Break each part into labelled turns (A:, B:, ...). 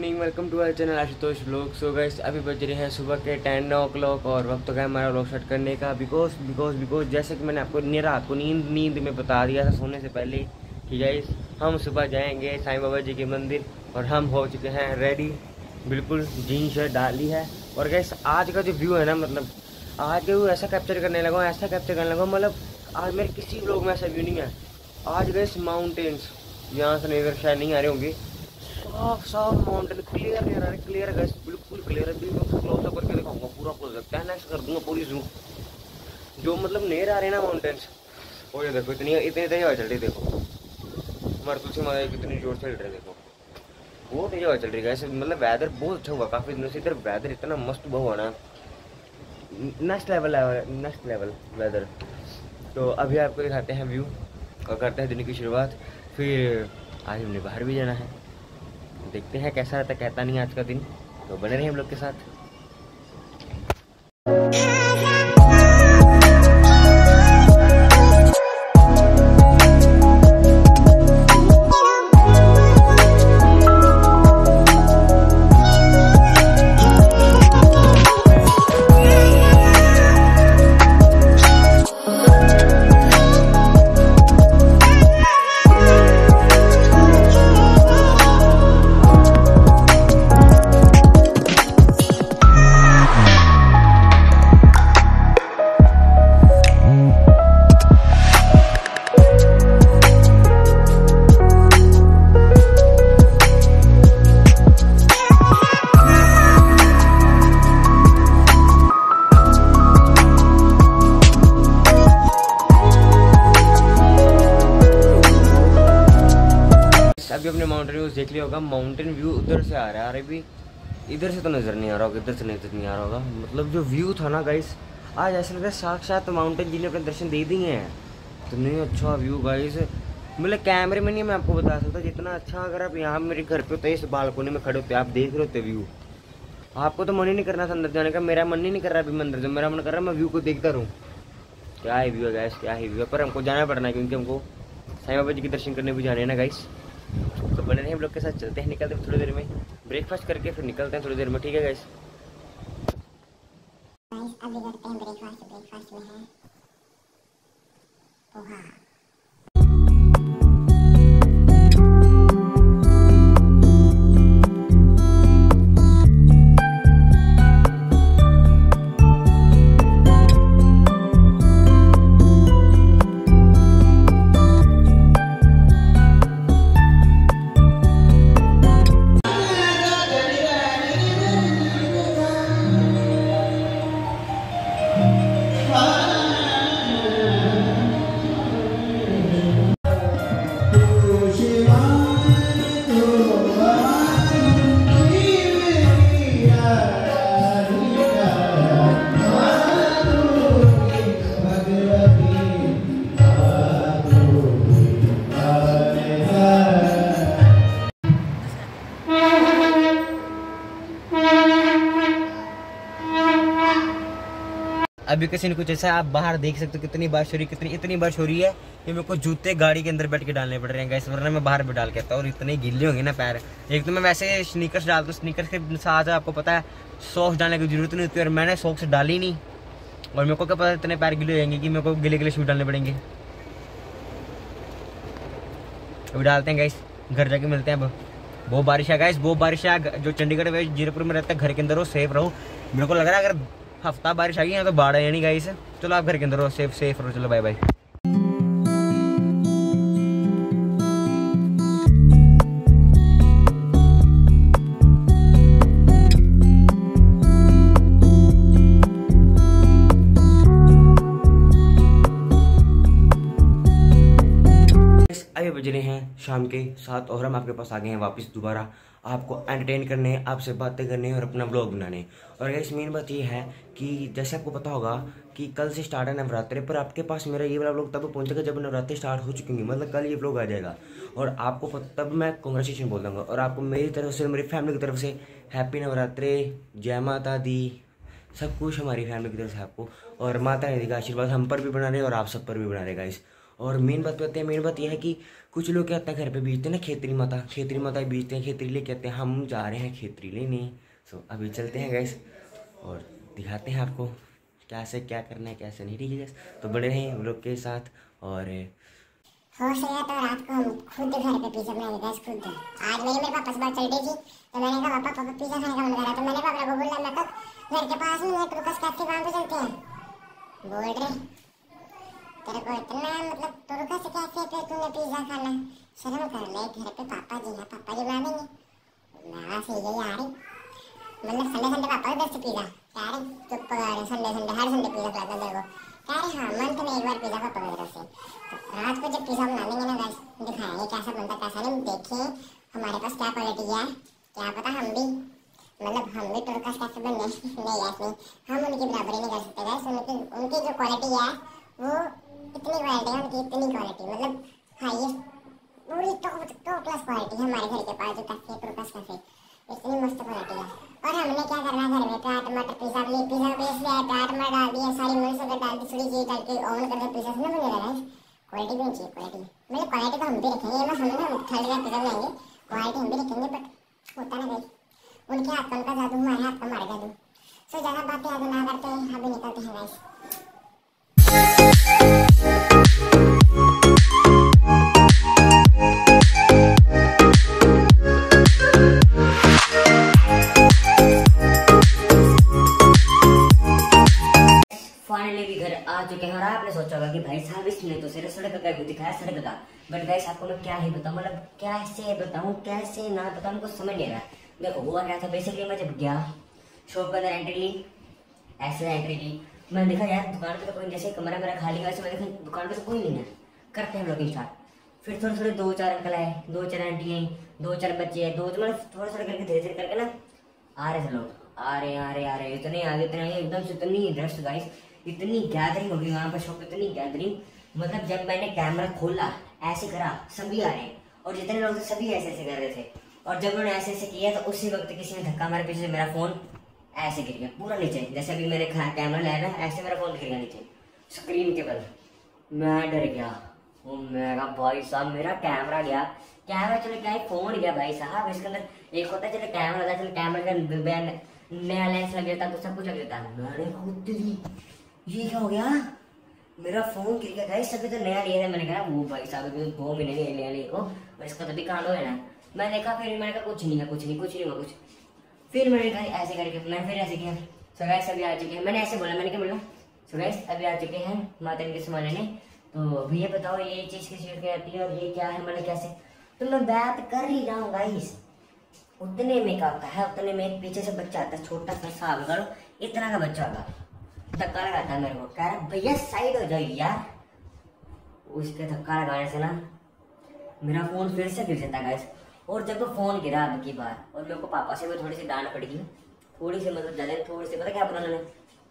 A: Morning, welcome to our channel Ashutosh vlog. So guys अभी बज रहे हैं सुबह के 10 o'clock और वक्त हो गया हमारा व्लॉग स्टार्ट करने का। बिकॉज जैसे कि मैंने आपको रात को नींद में बता दिया था सोने से पहले कि गाइस हम सुबह जाएंगे साईं बाबा जी के मंदिर और हम हो चुके हैं रेडी। बिल्कुल जीन शर्ट डाली है। और गाइस आज का जो व्यू है ना, मतलब आज का व्यू ऐसा कैप्चर करने लगा मतलब आज मेरे किसी व्लॉग में ऐसा व्यू नहीं है। आज गाइस माउंटेन्स यहाँ से नहीं, शायद नहीं आ रहे होंगे, साफ माउंटेन क्लियर नहीं आ रहा है, क्लियर है बिल्कुल क्लियर है। क्लोज अप करके दिखाऊंगा पूरा, क्लोज अप 10x कर दूंगा पूरी जूम। जो मतलब नहीं आ रहे ना माउंटेन्स, वो ये देखो इतनी तेज हवा चल रही, देखो हमारे तुलसी माता कितनी जोर से चल रही है, देखो वो तेज हवा चल रही है। ऐसे मतलब वेदर बहुत अच्छा हुआ, काफ़ी दिनों से इधर वेदर इतना मस्त हुआ ना, नेक्स्ट लेवल वेदर। तो अभी आपको दिखाते हैं व्यू और करते हैं दिन की शुरुआत। फिर आज हमने बाहर भी जाना है, देखते हैं कैसा रहता, कहता नहीं आज का दिन। तो बने रहे हम लोग के साथ। अभी अपने माउंटेन व्यू देख लिया होगा, माउंटेन व्यू उधर से आ रहा है, अरे भी इधर से तो नज़र नहीं आ रहा होगा, इधर से नज़र नहीं आ रहा होगा। मतलब जो व्यू था ना गाइस, आज ऐसा लग रहा है साक्षात माउंटेन जी ने अपने दर्शन दे दिए हैं। इतने अच्छा व्यू गाइस, मतलब कैमरे में नहीं मैं आपको बता सकता जितना अच्छा। अगर आप यहाँ मेरे घर पे होते, इस बालकोनी में खड़े होते, आप देख रहे होते व्यू, आपको तो मन ही नहीं करना था अंदर जाने का। मेरा मन ही नहीं कर रहा अभी मंदिर, जब मेरा मन कर रहा है मैं व्यू को देखता रहूँ। क्या है व्यू है गाइस, क्या है व्यू है। पर हमको जाना पड़ना है क्योंकि हमको साईं बाबा जी के दर्शन करने भी जाने हैं ना गाइस। तो बने रहे हम लोग के साथ, चलते हैं, निकलते हैं थोड़ी देर में, ब्रेकफास्ट करके फिर निकलते हैं थोड़ी देर में, ठीक है गाइस।
B: अभी करते हैं ब्रेकफास्ट में है पोहा।
A: अभी किसी ने कुछ ऐसा, आप बाहर देख सकते हो कितनी बारिश हो रही है, इतनी बारिश हो रही है कि मेरे को जूते गाड़ी के अंदर बैठ के डालने पड़ रहे हैं गाइस, वरना मैं बाहर भी डाल के आता। और इतने गिल्ले होंगे ना पैर। एक तो मैं वैसे स्नीकर्स डालता हूँ, स्नीकर्स के साथ आपको पता है सॉक्स डालने की जरूरत नहीं होती, और मैंने सॉक्स डाली नहीं, और मेरे को क्या पता इतने पैर गिले हो जाएंगे कि मेरे को गिले गिले शूज डालने पड़ेंगे। अभी डालते हैं गाइस, घर जाके मिलते हैं। अब बहुत बारिश है गाइस, बहुत बारिश है। जो चंडीगढ़ में जीरपुर में रहता है, घर के अंदर हो, सेफ रहो। मेरे को लग रहा है अगर हफ्ता बारिश आ गई है तो बाढ़ है नहीं गाइस। चलो आप घर के अंदर हो, सेफ रहो। चलो बाय बाय। अभी बज रहे हैं शाम के 7 और हम आपके पास आ गए हैं वापस दोबारा, आपको एंटरटेन करने, आपसे बातें करने और अपना ब्लॉग बनाने। और गाइस मेन बात ये है कि जैसे आपको पता होगा कि कल से स्टार्ट है नवरात्रि, पर आपके पास मेरा ये वाला ब्लॉग तब पहुंचेगा जब नवरात्रि स्टार्ट हो चुकी होंगी, मतलब कल ये ब्लॉग आ जाएगा। और आपको तब मैं कांग्रेचुलेशन बोल दूँगा। और आपको मेरी तरफ से, मेरी फैमिली की तरफ से हैप्पी नवरात्रि, जय माता दी, सब कुछ हमारी फैमिली की तरफ से आपको। और माता रानी का आशीर्वाद हम पर भी बना रहे और आप सब पर भी बना रहे गाइस। और मेन बात बताते हैं, मेन बात यह है कि कुछ लोग क्या होता है घर पे बेचते हैं ना खेतरी माता बेचते हैं, खेतरी लेके आते हैं। हम जा रहे हैं खेतरी लेने। सो अभी चलते हैं गैस और दिखाते हैं आपको कैसे क्या करना है कैसे नहीं, ठीक है गैस। तो बड़े रहें हम लोग के साथ। और
B: हो सका तो रात को हम खुद घर पे पिज़्ज़ा बनाएंगे गैस, खुद। आज मेरे पापा से बात चल रही थी तो मैंने कहा पापा पिज़्ज़ा खाने का मन कर रहा, तो मैंने पापा को बोला मैं कहा घर के पास में टूकस कैफे वहाँ पे चलते हैं। बोल रहे तेरे को इतना मतलब टूकस कैफे पे तूने पिज़्ज़ा खाना, शर्म कर ले, घर पे पापा जी हैं, पापा जी बना देंगे। मैं सही गई आ रही, मतलब संडे संडे पापा के से पिज़्ज़ा कह रहे चुप कर, संडे संडे हर संडे पिज़्ज़ा खिलाता तेरे को, कह रहे हाँ मंथ में एक बार पिज़्ज़ा पापा की तरफ से। तो रात को जब पिज़्ज़ा बना देंगे ना गैस, दिखाएंगे कैसा बनता कैसा नहीं, देखें हमारे पास क्या क्वालिटी है, क्या पता हम भी मतलब हम भी टुर्कस कैसे बनने नहीं ऐसे हम उनकी बराबरी नहीं कर सकते गैस। उनकी जो क्वालिटी है वो इतनी क्वालिटी है, उनकी इतनी क्वालिटी मतलब हाईएस्ट पूरी टॉप क्लास क्वालिटी है हमारे घर के पास जो कैफे टुर्कस कैफे, इतनी मस्त क्वालिटी है। और हमने क्या करना है घर में प्याज टमाटर पिज़्ज़ा बेस लिया, प्याज टमाटर डाल दिया, सारी मिर्च वगैरह डाल दी, थोड़ी चीज़ डाल के ओवन करके पिज़्ज़ा से ना बनेगा गैस। क्वालिटी भी चाहिए, क्वालिटी मतलब क्वालिटी तो हम भी रखेंगे, हम थर्ड का पिज़्ज़ा बनाएंगे, क्वालिटी हम भी रखेंगे, बट होता ना गैस उनके हाथ का उनका जादू, हमारे हाथ का हमारा जादू। सो ज़्यादा बातें आगे ना करते हैं, अभी निकलते हैं गैस।
C: फाइनली भी घर आ चुके हैं और आपने सोचा होगा कि भाई साहब इसने तो सिर्फ सड़क का दिखाया सड़क का, बट गाइस आपको मैं क्या ही बताऊं, मतलब कैसे बताऊं कैसे ना बताऊं, हमको समझ नहीं आ रहा। देखो हुआ क्या था, बेसिकली मैं जब गया शॉप के अंदर एंट्री ली, ऐसे एंट्री ली, मैंने देखा यार दुकान पे तो कोई, जैसे कमरा मेरा खाली, वैसे मैं देखा दुकान पे तो कोई नहीं है, करते हैं लोग स्टार्ट। फिर थोड़े थोड़े 2-4 अंकल आए, 2-4 आंटी आई, 2-4 बच्चे आए, मतलब थोड़ा थोड़ा करके धीरे धीरे करके ना आ रहे थे लोग, आ रहे इतने आगे इतने एकदम से इतनी रश गाइस, इतनी गैदरिंग होगी वहाँ पर शॉप, इतनी गैदरिंग, मतलब जब मैंने कैमरा खोला ऐसे करा सभी आ रहे, और जितने लोग थे सभी ऐसे ऐसे कर रहे थे, और जब उन्होंने ऐसे ऐसे किया तो उसी वक्त किसी ने धक्का मारा पीछे से, मेरा फोन ऐसे गिर गया पूरा नीचे, जैसे अभी मैंने कैमरा लाया ना ऐसे मेरा फोन गिर गया नीचे स्क्रीन के बल। मैं डर गया, वो मेरा भाई साहब मेरा कैमरा गया, कैमरा चलो क्या फोन गया भाई साहब, इसके अंदर एक होता है चलो कैमरा था, चलो कैमरा का नया लेंस लग जाता तो सब कुछ लग जाता, मैंने ये क्या हो गया, मेरा फोन गिर गया गाइस, सभी तो नया लिया था, मैंने कहा वो भाई साहब अभी 2 महीने नहीं लिया लिए को, और इसका तो भी कांड हो ना। मैंने देखा फिर मैंने कहा कुछ नहीं हुआ कुछ, फिर मैंने कहा ऐसे करके मैं फिर ऐसे किया। सो गाइस अभी आ चुके हैं, मैंने ऐसे बोला, मैंने क्या बोला, सो गाइस अभी आ चुके हैं माता के सामान लेने, तो भैया बताओ ये चीज़ किस चीज़ की आती है और ये क्या है, मतलब कैसे, तो मैं बात कर ही रहा हूँ गाइस। उतने में क्या होता है, उतने में पीछे से बच्चा आता है, छोटा सा हिसाब करो इतना का बच्चा होता, धक्का लगाता है मेरे को, कह रहा भैया साइड हो जाओ यार, उसके धक्का लगाने से ना मेरा फोन फिर से गिर जाता गाइस। और जब वो फोन गिरा अब की बार, और मेरे को पापा से भी थोड़ी सी डांट पड़ गई, थोड़ी सी मतलब ज्यादा थोड़ी सी, पता क्या बोला उन्होंने,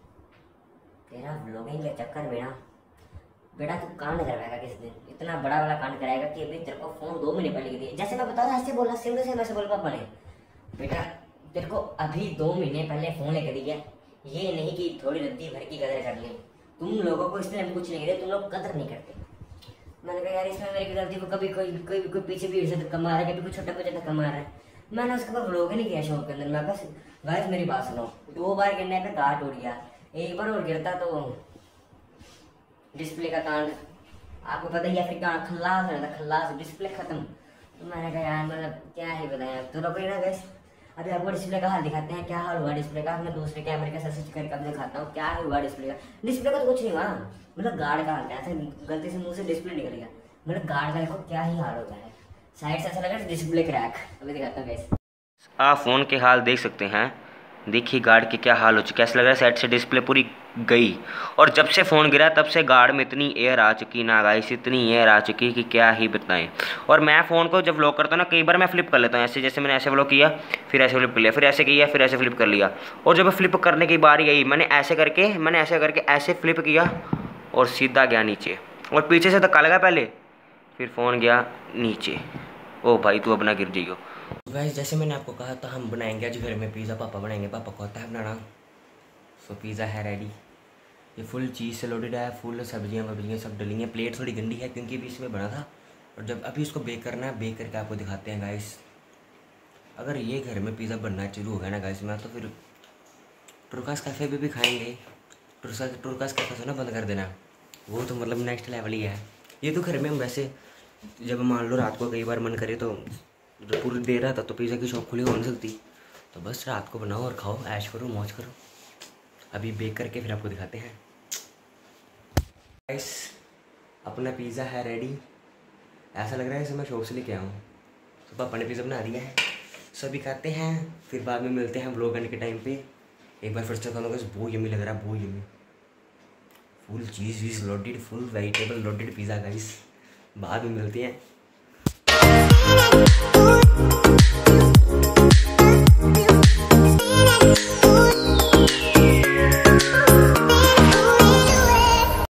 C: तेरा व्लॉगिंग के चक्कर में ना बेटा तू कांड करवाएगा किस दिन, इतना बड़ा वाला कांड कराएगा कि अभी तेरे को फोन 2 महीने पहले दिए, जैसे मैं बता रहा ऐसे बोला, सिंगल से वैसे बोल पापा ने, बेटा तेरे को अभी 2 महीने पहले फोन लेकर दिया, ये नहीं कि थोड़ी रद्दी भर की कदर कर ली, तुम लोगों को इसलिए हम कुछ नहीं करे, तुम लोग कदर नहीं करते। मैंने कहा यार इसमें मेरी गलती को, कभी कोई पीछे भी धक्का मार रहा है, कभी कोई छोटा बच्चा धक्का मार रहा है, मैंने उसके बाद व्लॉग ही नहीं किया शॉप के अंदर। मैं बस गाइस मेरी बात सुनो, 2 बार गिरने पे गार्ड उड़ गया, एक बार और गिरता तो डिस्प्ले का कांड आपको पता ही है, फिर खल्लास हो जाता, खल्लास डिस्प्ले खत्म। तो मैंने कहा यार मतलब क्या ही बताया, तो रुको ना गैस अभी आपको डिस्प्ले का हाल दिखाते हैं, क्या हाल हुआ डिस्प्ले का, मैं दूसरे कैमरे का स्विच करके अब दिखाता हूँ क्या हुआ डिस्प्ले का। डिस्प्ले का तो कुछ नहीं हुआ, मतलब गार्ड का हाल ऐसे गलती से मुंह से डिस्प्ले निकल गया, मतलब गार्ड का देखो क्या ही हाल होता है, साइड से ऐसा लगा डिस्प्ले क्रैक। अभी दिखाता हूँ गैस,
A: आप फ़ोन के हाल देख सकते हैं, देखिए गार्ड के क्या हाल हो चुके हैं, ऐसा लग रहा है साइड से डिस्प्ले पूरी गई, और जब से फ़ोन गिरा तब से गार्ड में इतनी एयर आ चुकी ना गाइस, इतनी एयर आ चुकी कि क्या ही बताएं। और मैं फ़ोन को जब व्लॉग करता हूँ ना, कई बार मैं फ्लिप कर लेता हूँ ऐसे, जैसे मैंने ऐसे व्लॉग किया, फिर ऐसे फ्लिप कर लिया, फिर ऐसे किया, फिर ऐसे फ्लिप कर लिया, और जब फ्लिप करने की बारी आई मैंने ऐसे करके ऐसे फ्लिप किया और सीधा गया नीचे, और पीछे से धक्का लगा पहले, फिर फ़ोन गया नीचे। ओ भाई तू अब ना गिर जाइयो। गाइस जैसे मैंने आपको कहा था हम बनाएंगे आज घर में पिज़्ज़ा, पापा बनाएंगे, पापा को आता है बनाना। सो पिज़्ज़ा है रेडी, ये फुल चीज़ से लोडेड है, फुल सब्जियाँ वब्जियाँ सब डली हैं। प्लेट थोड़ी गंदी है क्योंकि अभी इसमें बना था, और जब अभी इसको बेक करना है, बेक करके आपको दिखाते हैं गाइस। अगर ये घर में पिज़्ज़ा बनना शुरू हो गया ना गाइस, मैं तो फिर टुर्कास कैफ़े भी खाएंगे। टुर्कास कैफ़े से ना बंद कर देना, वो तो मतलब नेक्स्ट लेवल ही है। ये तो घर में हम वैसे जब मान लो रात को कई बार मन करे तो पूरी देर रात तो पिज़्ज़ा की शॉप खुली हो नहीं सकती, तो बस रात को बनाओ और खाओ, ऐश करो, मौज करो। अभी बेक करके फिर आपको दिखाते हैं गाइस। अपना पिज़्ज़ा है रेडी। ऐसा लग रहा है जैसे मैं शॉप से लेके आऊँ। तो पापा ने पिज़्ज़ा बना दिया है, सभी खाते हैं, फिर बाद में मिलते हैं व्लॉग करने के टाइम पे। एक बार फिर से खाऊंगा, बहुत यम्मी लग रहा है, बहुत यम्मी। फुल चीज़ वीज़ loaded, full vegetable loaded pizza guys. बाद में मिलते हैं।